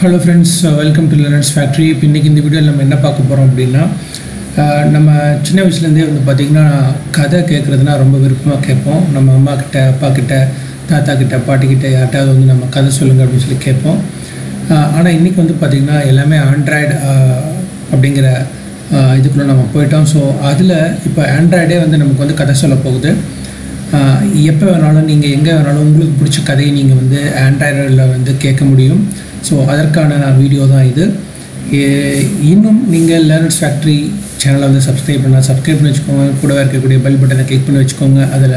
Hello friends, welcome to Learner's Factory. இன்னைக்கு இந்த வீடியோல நம்ம என்ன பார்க்க போறோம் அப்படினா நம்ம சின்ன வயசுல இருந்தே வந்து பாத்தீங்கன்னா கதை கேக்குறதுனா ரொம்ப விருப்பமா கேட்போம். நம்ம அம்மா கிட்ட, அப்பா கிட்ட, தாத்தா கிட்ட, பாட்டி கிட்ட யார்ட்டாவது வந்து நம்ம கதை சொல்லுங்க அப்படி சொல்லி கேட்போம். ஆனா இன்னைக்கு வந்து பாத்தீங்கன்னா எல்லாமே ஆண்ட்ராய்டு அப்படிங்கற இதுக்குள்ள நம்ம போய்ட்டோம். சோ அதுல இப்போ ஆண்ட்ராய்டே வந்து நமக்கு வந்து கதை சொல்ல போகுது. எப்போ வேணாலும் நீங்கள் எங்கே வேணாலும் உங்களுக்கு பிடிச்ச கதையை நீங்கள் வந்து ஆண்ட்ராய்டில் வந்து கேட்க முடியும். ஸோ அதற்கான வீடியோ தான் இது. இன்னும் நீங்கள் லேர்னர்ஸ் ஃபேக்ட்ரி சேனலை வந்து சப்ஸ்கிரைப் பண்ணி வச்சுக்கோங்க. கூடவே இருக்கக்கூடிய பெல் பட்டனை கிளிக் பண்ணி வச்சுக்கோங்க. அதில்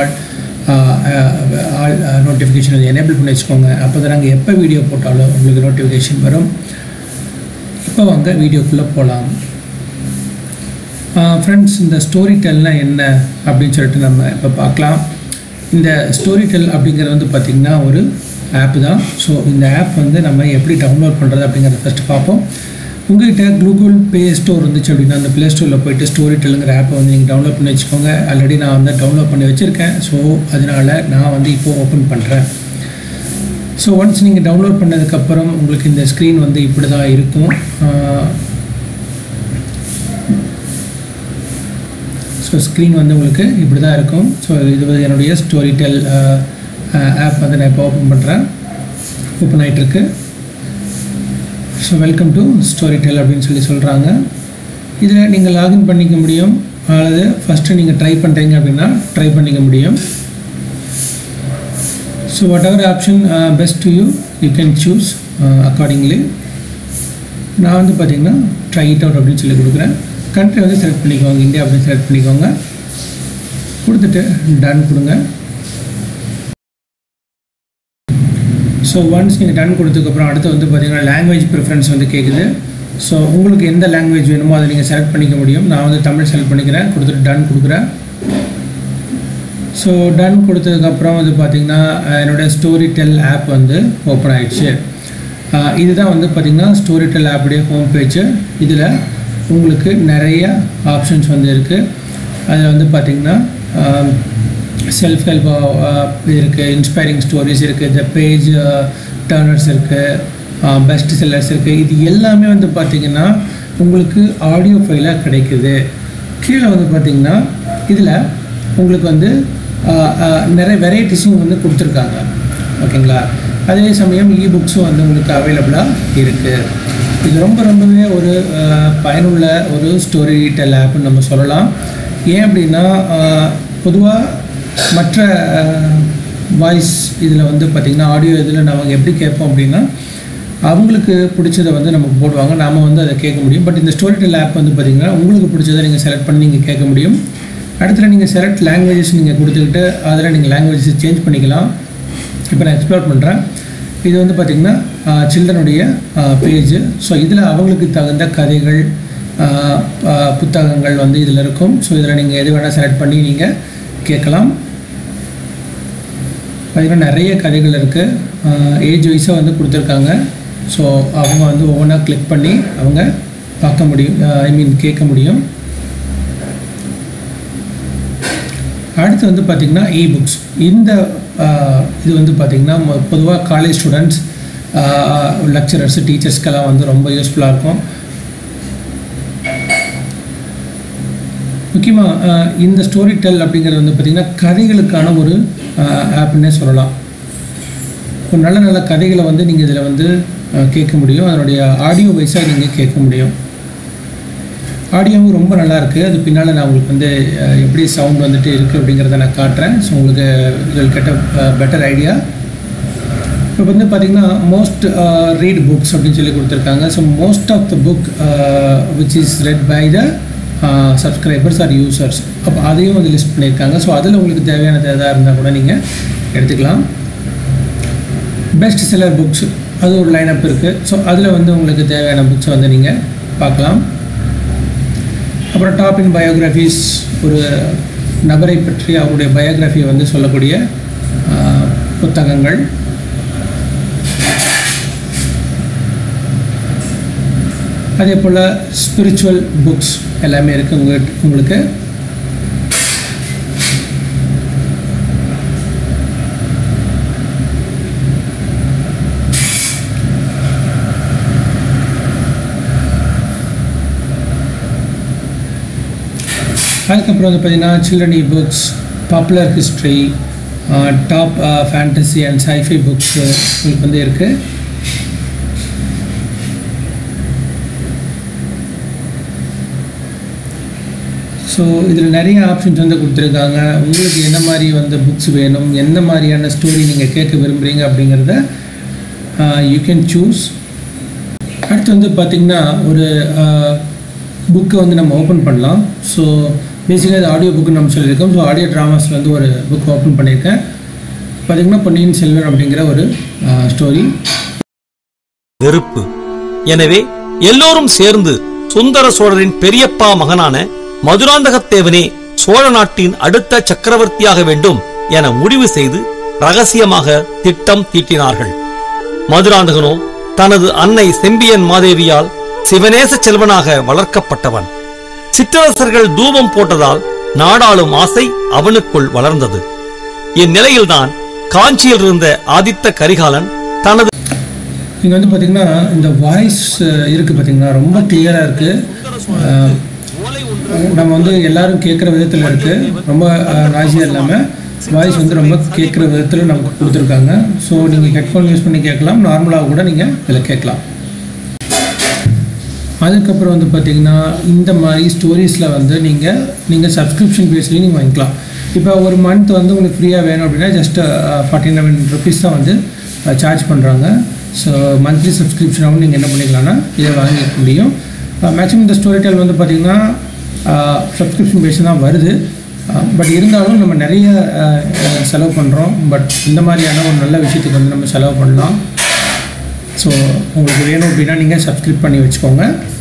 ஆல் நோட்டிஃபிகேஷன் வந்து எனேபிள் பண்ணி வச்சுக்கோங்க. அப்போ தான் நாங்கள் எப்போ வீடியோ போட்டாலும் உங்களுக்கு நோட்டிஃபிகேஷன் வரும். இப்போ வாங்க வீடியோக்குள்ளே போகலாம். ஃப்ரெண்ட்ஸ், இந்த ஸ்டோரிடெல்னால் என்ன அப்படின்னு சொல்லிட்டு நம்ம இப்போ பார்க்கலாம். இந்த ஸ்டோரிடெல் அப்படிங்கிறது வந்து பார்த்திங்கன்னா ஒரு ஆப் தான். ஸோ இந்த ஆப் வந்து நம்ம எப்படி டவுன்லோட் பண்ணுறது அப்படிங்கிறத ஃபஸ்ட்டு பார்ப்போம். உங்கள்கிட்ட கூகுள் ப்ளே ஸ்டோர் இருந்துச்சு அப்படின்னா அந்த ப்ளே ஸ்டோரில் போய்ட்டு ஸ்டோரிடெல்லுங்கிற ஆப்பை வந்து நீங்கள் டவுன்லோட் பண்ணி வச்சுக்கோங்க. ஆல்ரெடி நான் வந்து டவுன்லோட் பண்ணி வச்சுருக்கேன். ஸோ அதனால் நான் வந்து இப்போது ஓப்பன் பண்ணுறேன். ஸோ ஒன்ஸ் நீங்கள் டவுன்லோட் பண்ணதுக்கப்புறம் உங்களுக்கு இந்த ஸ்க்ரீன் வந்து இப்படி தான் இருக்கும். ஸோ ஸ்க்ரீன் வந்து உங்களுக்கு இப்படி தான் இருக்கும். ஸோ இது வந்து என்னுடைய ஸ்டோரிடெல் ஆப் வந்து நான் இப்போ ஓப்பன் பண்ணுறேன். ஓப்பன் ஆகிட்டுருக்கு. ஸோ வெல்கம் டு ஸ்டோரிடெல் அப்படின்னு சொல்லி சொல்கிறாங்க. இதில் நீங்கள் லாகின் பண்ணிக்க முடியும். அல்லது ஃபஸ்ட்டு நீங்கள் ட்ரை பண்ணுறீங்க அப்படின்னா ட்ரை பண்ணிக்க முடியும். So whatever option best to you can choose accordingly. நான் வந்து பார்த்திங்கன்னா ட்ரை இட் அவுட் அப்படின்னு சொல்லி கொடுக்குறேன். கண்ட்ரி வந்து செலக்ட் பண்ணிக்கோங்க, இந்தியா அப்படின்னு செலக்ட் பண்ணிக்கோங்க. கொடுத்துட்டு டன் கொடுங்க. ஸோ ஒன்ஸ் நீங்கள் டன் கொடுத்ததுக்கப்புறம் அடுத்து வந்து பார்த்திங்கன்னா லாங்குவேஜ் ப்ரிஃபரன்ஸ் வந்து கேட்குது. ஸோ உங்களுக்கு எந்த லாங்குவேஜ் வேணுமோ அதை நீங்கள் செலக்ட் பண்ணிக்க முடியும். நான் வந்து தமிழ் செலக்ட் பண்ணிக்கிறேன். கொடுத்துட்டு டன் கொடுக்குறேன். ஸோ டன் கொடுத்ததுக்கப்புறம் வந்து பார்த்திங்கன்னா என்னோடய ஸ்டோரிடெல் ஆப் வந்து ஓப்பன் ஆகிடுச்சு. இதுதான் வந்து பார்த்திங்கன்னா ஸ்டோரிடெல் ஆப்புடைய ஹோம் பேஜ். இதில் உங்களுக்கு நிறைய ஆப்ஷன்ஸ் வந்து இருக்குது. அதில் வந்து பார்த்திங்கன்னா செல்ஃப் ஹெல்ப் இருக்குது, இன்ஸ்பைரிங் ஸ்டோரிஸ் இருக்குது, த பேஜ் டர்னர்ஸ் இருக்குது, பெஸ்ட் செல்லர்ஸ் இருக்குது. இது எல்லாமே வந்து பார்த்திங்கன்னா உங்களுக்கு ஆடியோ ஃபைலாக கிடைக்குது. கீழே வந்து பார்த்திங்கன்னா இதில் உங்களுக்கு வந்து நிறைய வெரைட்டிஸும் வந்து கொடுத்துருக்காங்க. ஓகேங்களா? அதே சமயம் இபுக்ஸும் வந்து உங்களுக்கு அவைலபிளாக இருக்குது. இது ரொம்பவே ஒரு பயனுள்ள ஒரு ஸ்டோரிடெல் ஆப்னு நம்ம சொல்லலாம். ஏன் அப்படின்னா பொதுவாக மற்ற வாய்ஸ் இதில் வந்து பார்த்திங்கன்னா ஆடியோ இதில் நம்ம எப்படி கேட்போம் அப்படின்னா அவங்களுக்கு பிடிச்சதை வந்து நமக்கு போடுவாங்க, நாம் வந்து அதை கேட்க முடியும். பட் இந்த ஸ்டோரிடெல் ஆப் வந்து பார்த்திங்கன்னா உங்களுக்கு பிடிச்சதை நீங்கள் செலக்ட் பண்ணி நீங்கள் கேட்க முடியும். அடுத்த நீங்கள் செலக்ட் லாங்குவேஜஸ் நீங்கள் கொடுத்துக்கிட்டு அதில் நீங்கள் லாங்குவேஜஸ் சேஞ்ச் பண்ணிக்கலாம். இப்போ நான் எக்ஸ்ப்ளோர் பண்ணுறேன். இது வந்து பார்த்திங்கன்னா சில்ட்ரனுடைய பேஜு. ஸோ இதில் அவங்களுக்கு தகுந்த கதைகள், புத்தகங்கள் வந்து இதில் இருக்கும். ஸோ இதில் நீங்கள் எது வேணால் செலக்ட் பண்ணி நீங்கள் கேட்கலாம். பார்த்திங்கன்னா நிறைய கதைகள் இருக்குது. ஏஜ் வைஸாக வந்து கொடுத்துருக்காங்க. ஸோ அவங்க வந்து ஒவ்வொன்றா கிளிக் பண்ணி அவங்க பார்க்க முடியும், கேட்க முடியும். அடுத்து வந்து பார்த்திங்கன்னா இபுக்ஸ். இந்த இது வந்து பார்த்திங்கன்னா பொதுவாக காலேஜ் ஸ்டூடெண்ட்ஸ், லெக்சரர்ஸு, டீச்சர்ஸ்க்கெல்லாம் வந்து ரொம்ப யூஸ்ஃபுல்லாக இருக்கும். முக்கியமாக இந்த ஸ்டோரிடெல் அப்படிங்கிறது வந்து பார்த்திங்கன்னா கதைகளுக்கான ஒரு ஆப்னே சொல்லலாம். ஒரு நல்ல கதைகளை வந்து நீங்கள் இதில் வந்து கேட்க முடியும். அதனுடைய ஆடியோ வைஸாக நீங்கள் கேட்க முடியும். ஆடியோவும் ரொம்ப நல்லா இருக்குது. அது பின்னால் நான் உங்களுக்கு வந்து எப்படி சவுண்ட் வந்துட்டு இருக்குது அப்படிங்கிறத நான் காட்டுறேன். ஸோ உங்களுக்கு இதில் கெட்ட பெட்டர் ஐடியா. இப்போ வந்து பார்த்திங்கன்னா மோஸ்ட் ரீட் புக்ஸ் அப்படின்னு சொல்லி கொடுத்துருக்காங்க. So most of the book which is read by the subscribers are users. அப்போ அதையும் வந்து லிஸ்ட் பண்ணியிருக்காங்க. ஸோ அதில் உங்களுக்கு தேவையானது எதாக இருந்தால் கூட நீங்கள் எடுத்துக்கலாம். பெஸ்ட் செல்லர் புக்ஸ் அது ஒரு லைனப் இருக்குது. ஸோ அதில் வந்து உங்களுக்கு தேவையான புக்ஸை வந்து நீங்கள் பார்க்கலாம். அப்புறம் டாப் இன் பயோகிராஃபிஸ், ஒரு நபரை பற்றி அவருடைய பயோகிராஃபியை வந்து சொல்லக்கூடிய புத்தகங்கள். அதே போல் ஸ்பிரிச்சுவல் புக்ஸ் எல்லாமே இருக்குது உங்களுக்கு. அதுக்கப்புறம் வந்து பார்த்திங்கன்னா children books, popular history, top fantasy and scifi books உங்களுக்கு வந்து இருக்குது. ஸோ இதில் நிறைய ஆப்ஷன்ஸ் வந்து கொடுத்துருக்காங்க. உங்களுக்கு என்ன மாதிரி வந்து புக்ஸ் வேணும், எந்த மாதிரியான ஸ்டோரி நீங்கள் கேட்க விரும்புகிறீங்க அப்படிங்கிறத யூ கேன் சூஸ். அடுத்து வந்து பார்த்திங்கன்னா ஒரு புக்கை வந்து நம்ம ஓப்பன் பண்ணலாம். ஸோ பேசிக்காக இது ஆடியோ புக்கு நம்ம சொல்லியிருக்கோம். ஸோ ஆடியோ ட்ராமாஸில் வந்து ஒரு புக் ஓப்பன் பண்ணியிருக்கேன். பார்த்திங்கன்னா பொன்னியின் செல்வன் அப்படிங்கிற ஒரு ஸ்டோரி. வெறுப்பு. எனவே எல்லோரும் சேர்ந்து சுந்தர சோழரின் பெரியப்பா மகனான மதுராந்தகத்தேவனே சோழ நாட்டின் அடுத்த சக்கரவர்த்தியாக வேண்டும் என முடிவு செய்து ரகசியமாக திட்டம் தீட்டினார்கள். மதுராந்தகனோ தனது அன்னை செம்பியன் மாதேவியால் சிவநேச செல்வனாக வளர்க்கப்பட்டவன். சிற்றரசர்கள் தூபம் போட்டதால் நாடாளும் ஆசை அவனுக்குள் வளர்ந்தது. இந்நிலையில்தான் காஞ்சியில் இருந்த ஆதித்த கரிகாலன் தனது இங்கே வந்து பார்த்திங்கன்னா இந்த வாய்ஸ் இருக்குது பார்த்திங்கன்னா, ரொம்ப கிளியராக இருக்குது. நம்ம வந்து எல்லாரும் கேட்குற விதத்தில் இருக்குது. ரொம்ப நாய்ஸியாக இல்லாமல் வாய்ஸ் வந்து ரொம்ப கேட்குற விதத்தில் நமக்கு கொடுத்துருக்காங்க. ஸோ நீங்கள் ஹெட்ஃபோன் யூஸ் பண்ணி கேட்கலாம், நார்மலாக கூட நீங்கள் இதில் கேட்கலாம். அதுக்கப்புறம் வந்து பார்த்திங்கன்னா இந்த மாதிரி ஸ்டோரிஸில் வந்து நீங்கள் சப்ஸ்கிரிப்ஷன் பேஸ்லேயும் நீங்கள் வாங்கிக்கலாம். இப்போ ஒரு மந்த் வந்து உங்களுக்கு ஃப்ரீயாக வேணும் அப்படின்னா ஜஸ்ட் 49 rupees தான் வந்து சார்ஜ் பண்ணுறாங்க. ஸோ மந்த்லி சப்ஸ்கிரிப்ஷனாகவும் நீங்கள் என்ன பண்ணிக்கலாம்னா இதை வாங்கிக்க முடியும். மேக்ஸிமம் இந்த ஸ்டோரிடெல் வந்து பார்த்திங்கன்னா சப்ஸ்கிரிப்ஷன் பேஸ் தான் வருது. பட் இருந்தாலும் நம்ம நிறைய செலவு பண்ணுறோம். பட் இந்த மாதிரியான ஒரு நல்ல விஷயத்துக்கு வந்து நம்ம செலவு பண்ணலாம். ஸோ உங்களுக்கு வேணும் அப்படின்னா நீங்கள் சப்ஸ்கிரைப் பண்ணி வச்சுக்கோங்க.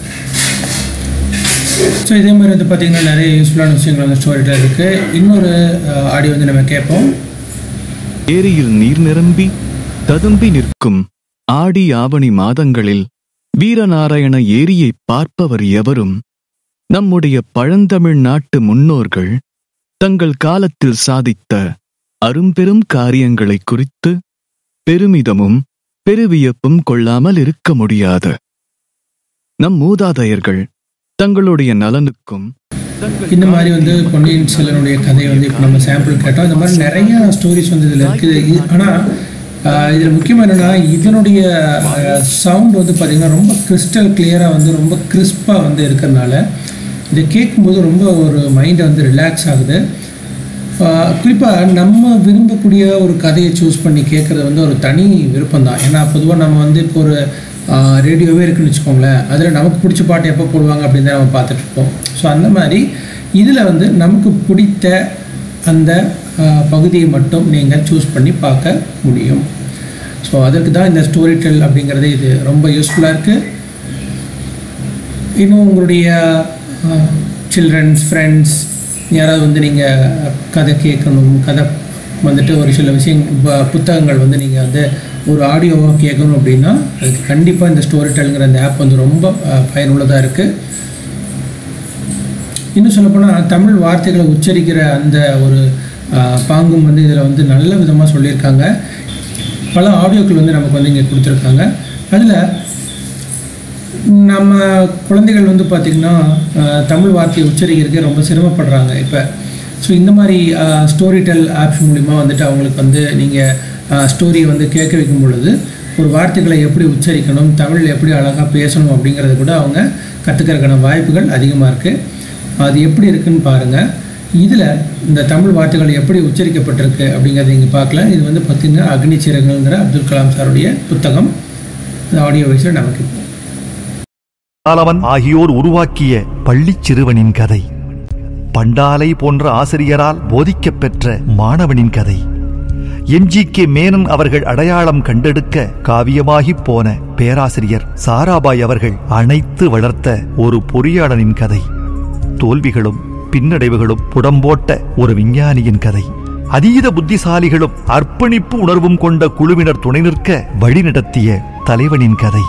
ஸோ இதே மாதிரி வந்து பார்த்திங்கன்னா நிறைய யூஸ்ஃபுல்லான விஷயங்கள் வந்து ஸ்டோரியில் இருக்குது. இன்னொரு ஆடியோ வந்து நம்ம கேட்போம். ஏரியில் நீர் நிரம்பி ததும்பி நிற்கும் ஆடி ஆவணி மாதங்களில் வீரநாராயண ஏரியை பார்ப்பவர் எவரும் நம்முடைய பழந்தமிழ் நாட்டு முன்னோர்கள் தங்கள் காலத்தில் சாதித்த அரும்பெரும் காரியங்களை குறித்து பெருமிதமும் பெருவியப்பும் கொள்ளாமல் இருக்க முடியாது. நம் மூதாதையர்கள் தங்களுடைய நலனுக்கும் இந்த மாதிரி வந்து பொன்னியின் செல்வனுடைய கதையை வந்து இப்போ நம்ம சாம்பிள் கேட்டோம். இந்த மாதிரி நிறைய ஸ்டோரிஸ் வந்து இதில் இருக்குது. ஆனால் இதில் முக்கியமாக என்னென்னா இதனுடைய சவுண்ட் வந்து பார்த்திங்கன்னா ரொம்ப கிறிஸ்டல் கிளியராக வந்து ரொம்ப கிறிஸ்பாக வந்து இருக்கிறதுனால இதை கேட்கும்போது ரொம்ப ஒரு மைண்டை வந்து ரிலாக்ஸ் ஆகுது. குறிப்பாக நம்ம விரும்பக்கூடிய ஒரு கதையை சூஸ் பண்ணி கேட்குறது வந்து ஒரு தனி விருப்பம் தான். ஏன்னா பொதுவாக நம்ம வந்து இப்போ ஒரு ரேடியோவே இருக்குன்னு வச்சுக்கோங்களேன், அதில் நமக்கு பிடிச்ச பாட்டு எப்போ போடுவாங்க அப்படின்னு தான் நம்ம பார்த்துட்ருப்போம். ஸோ அந்த மாதிரி இதில் வந்து நமக்கு பிடித்த அந்த பகுதியை மட்டும் நீங்கள் சூஸ் பண்ணி பார்க்க முடியும். ஸோ அதற்கு தான் இந்த ஸ்டோரிடெல் அப்படிங்கிறது இது ரொம்ப யூஸ்ஃபுல்லாக இருக்குது. இன்னும் உங்களுடைய சில்ட்ரன்ஸ், ஃப்ரெண்ட்ஸ் யாராவது வந்து நீங்கள் கதை கேட்கணும், கதை வந்துட்டு ஒரு சில புத்தகங்கள் வந்து நீங்கள் வந்து ஒரு ஆடியோவாக கேட்கணும் அப்படின்னா அதுக்கு கண்டிப்பாக இந்த ஸ்டோரிடெல்ங்கிற அந்த ஆப் வந்து ரொம்ப பயனுள்ளதாக இருக்குது. இன்னும் சொல்லப்போனால் தமிழ் வார்த்தைகளை உச்சரிக்கிற அந்த ஒரு பாங்கும் வந்து இதில் வந்து நல்ல விதமாக சொல்லியிருக்காங்க. பல ஆடியோக்கள் வந்து நமக்கு வந்து இங்கே கொடுத்துருக்காங்க. அதில் நம்ம குழந்தைகள் வந்து பார்த்திங்கன்னா தமிழ் வார்த்தையை உச்சரிக்கிறதுக்கே ரொம்ப சிரமப்படுறாங்க இப்போ. ஸோ இந்த மாதிரி ஸ்டோரிடெல் ஆப்ஸ் மூலிமா வந்துட்டு அவங்களுக்கு வந்து நீங்கள் ஸ்டோரியை வந்து கேட்க வைக்கும் பொழுது ஒரு வார்த்தைகளை எப்படி உச்சரிக்கணும், தமிழ் எப்படி அழகாக பேசணும் அப்படிங்கிறது கூட அவங்க கற்றுக்கிறதுக்கான வாய்ப்புகள் அதிகமாக இருக்குது. அது எப்படி இருக்குதுன்னு பாருங்கள். இதில் இந்த தமிழ் வார்த்தைகள் எப்படி உச்சரிக்கப்பட்டிருக்கு அப்படிங்கிறத நீங்கள் பார்க்கலாம். இது வந்து பார்த்திங்கன்னா அக்னி சிறகுங்கிற அப்துல் கலாம் சாருடைய புத்தகம். ஆடியோ வைஸில் நமக்கு பாலவன் ஆகியோர் உருவாக்கிய பள்ளிச் சிறுவனின் கதை, பண்டாலை போன்ற ஆசிரியரால் போதிக்கப் பெற்ற மாணவனின் கதை, MGK மேனன் அவர்கள் அடையாளம் கண்டெடுக்க காவியமாகிப் போன பேராசிரியர் சாராபாய் அவர்கள் அணைத்து வளர்த்த ஒரு பொறியாளனின் கதை, தோல்விகளும் பின்னடைவுகளும் புடம்போட்ட ஒரு விஞ்ஞானியின் கதை, அதீத புத்திசாலிகளும் அர்ப்பணிப்பு உணர்வும் கொண்ட குழுவினர் துணை நிற்க வழிநடத்திய தலைவனின் கதை.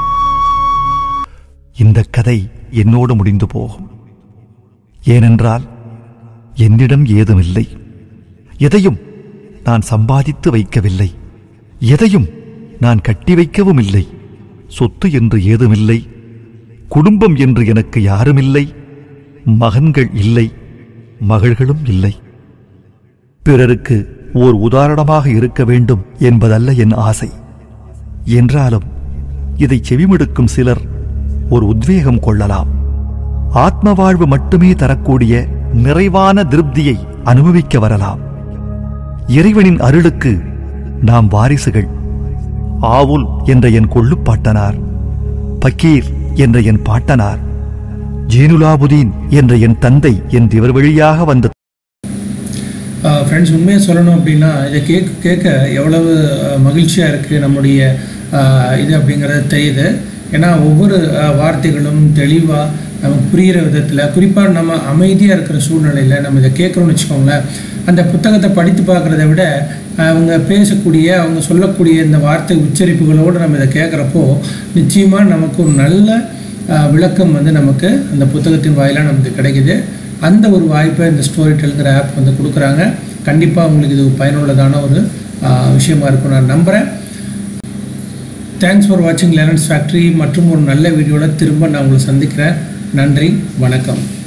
இந்த கதை என்னோடு முடிந்து போகும். ஏனென்றால் என்னிடம் ஏதுமில்லை, எதையும் நான் சம்பாதித்து வைக்கவில்லை, எதையும் நான் கட்டி வைக்கவும் இல்லை, சொத்து என்று ஏதுமில்லை, குடும்பம் என்று எனக்கு யாருமில்லை, மகன்கள் இல்லை, மகள்களும் இல்லை. பிறருக்கு ஓர் உதாரணமாக இருக்க வேண்டும் என்பதல்ல என் ஆசை. என்றாலும் இதை செவிமடுக்கும் சிலர் ஒரு உத்வேகம் கொள்ளலாம். ஆத்ம வாழ்வு மட்டுமே தரக்கூடிய நிறைவான திருப்தியை அனுபவிக்க வரலாம். இறைவனின் அருளுக்கு நாம் வாரிசுகள். ஆவுல் என்ற என் கொள்ளுப்பாட்டனார், பக்கீர் என்ற என் பாட்டனார், ஜீனுலாபுதீன் என்ற என் தந்தை என்ற இவர் வழியாக வந்த ஃப்ரெண்ட்ஸ், உண்மையாக சொல்லணும் அப்படின்னா இதை கேட்க எவ்வளவு மகிழ்ச்சியாக இருக்குது நம்முடைய இது அப்படிங்கிறது தெரியுது. ஏன்னா ஒவ்வொரு வார்த்தைகளும் தெளிவாக நமக்கு புரிகிற விதத்தில், குறிப்பாக நம்ம அமைதியாக இருக்கிற சூழ்நிலையில் நம்ம இதை கேட்குறோன்னு வச்சுக்கோங்களேன், அந்த புத்தகத்தை படித்து பார்க்குறத விட அவங்க பேசக்கூடிய, அவங்க சொல்லக்கூடிய இந்த வார்த்தை உச்சரிப்புகளோடு நம்ம இதை கேட்குறப்போ நிச்சயமாக நமக்கு ஒரு நல்ல விளக்கம் நமக்கு அந்த புத்தகத்தின் வாயிலாக நமக்கு கிடைக்குது. அந்த ஒரு வாய்ப்பை இந்த ஸ்டோரிடெல்ங்கிற ஆப் கொடுக்குறாங்க. கண்டிப்பாக உங்களுக்கு இது பயனுள்ளதான ஒரு விஷயமா இருக்கும் நான் நம்புகிறேன். தேங்க்ஸ் ஃபார் வாட்சிங் லேர்னர்ஸ் ஃபேக்ட்ரி. மற்றும் ஒரு நல்ல வீடியோவில் திரும்ப நான் உங்களை சந்திக்கிறேன். நன்றி, வணக்கம்.